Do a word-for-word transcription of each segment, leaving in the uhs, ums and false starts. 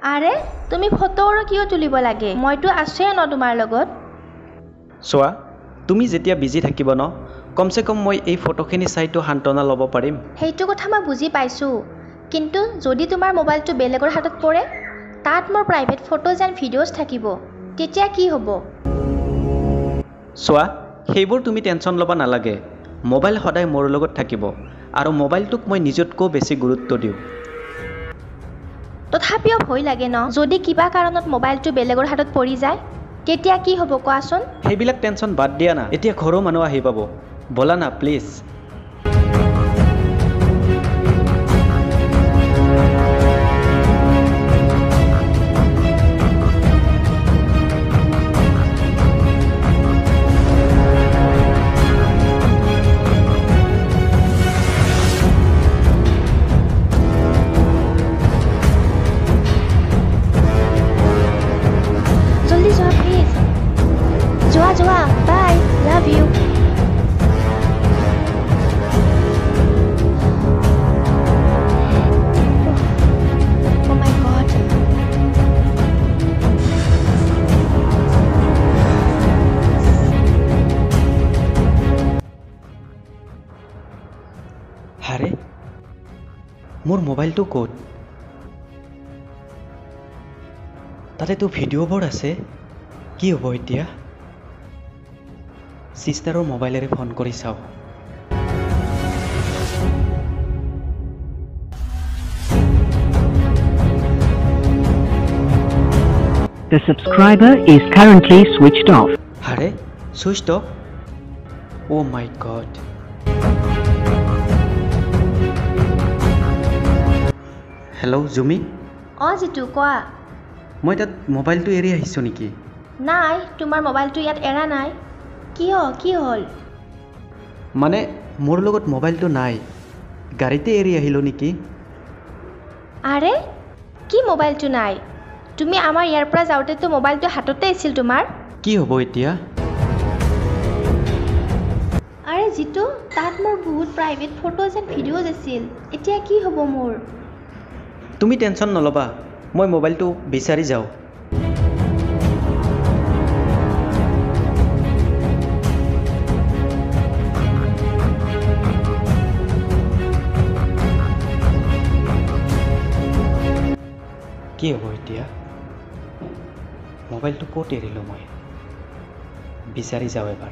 আৰে তুমি ফটো আৰু কিয় তুলিব লাগে মইতো আছেই ন তোমাৰ লগত চোৱা তুমি যেতিয়া বিজি থাকিব ন কমসে কম মই এই ফটোখিনি চাইতো সান্তনা ল'ব পাৰিম সেইটো কথা মই বুজি পাইছোঁ কিন্তু যদি তোমাৰ মোবাইলটো বেলেগৰ হাতত পৰে তাত মোৰ প্ৰাইভেট ফটোজ এণ্ড ভিডিঅ'জ থাকিব তেতিয়া কি হ'ব চোৱা সেইবোৰ তুমি টেনশ্যন ল'ব নালাগে মোবাইল সদায় মোৰ লগত থাকিব আৰু মোবাইলটোক মই নিজতকৈ বেছি গুৰুত্ব দিওঁ তথাপিও ভয় লাগে ন যদি কিবা কাৰণত মোবাইলটো বেলেগৰ হাতত পৰি যায় তেতিয়া কি হ'ব কোৱাচোন সেইবিলাক টেনশ্যন বাদ দিয়া না এতিয়া ঘৰৰ মানুহ আহি পাব বলা না please Joa, Joa, bye. Love you. Oh my God. Hare, মোৰ মোবাইলটো ক'ত? তাতেতো ভিডিঅ'বোৰ আছে কি হ'ব এতিয়া সিস্টাৰৰ মোবাইলেৰে ফোন কৰি চাওঁ The subscriber is currently switched off. Hare, switched off? Oh my God. Hello, Zumi? অ জিতু কোৱা মই তাত মোবাইলটো এৰি আহিছোঁ নেকি নাই তোমাৰ মোবাইলটো ইয়াত এৰা নাই কিয় কি হ'ল মানে মোৰ লগত মোবাইলটো নাই গাড়ীতে এৰি আহিলোঁ নেকি আৰে কি মোবাইলটো নাই তুমি আমাৰ ইয়াৰ পৰা যাওঁতেতো মোবাইলটো হাততে আছিল তোমাৰ কি হ'ব এতিয়া আৰে জিতু তাত মোৰ বহুত প্ৰাইভেট ফটোজ এণ্ড ভিডিঅ'জ আছিল এতিয়া কি হ'ব মোৰ তুমি টেনশ্যন নল'বা মই মোবাইলটো বিচাৰি যাওঁ কি হ'ব এতিয়া মোবাইলটো ক'ত এৰিলোঁ মই বিচাৰি যাওঁ এবাৰ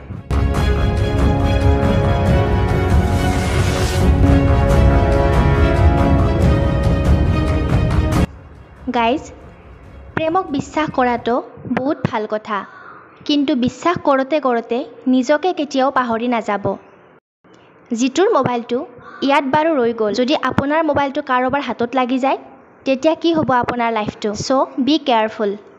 গাইজ প্ৰেমক বিশ্বাস কৰাটো বহুত ভাল কথা কিন্তু বিশ্বাস কৰোঁতে কৰোঁতে নিজকে কেতিয়াও পাহৰি নাযাব যিটোৰ মোবাইলটো ইয়াত বাৰু ৰৈ গ'ল যদি আপোনাৰ মোবাইলটো কাৰোবাৰ হাতত লাগি যায় তেতিয়া কি হ'ব আপোনাৰ লাইফটো চ' বি কেয়াৰফুল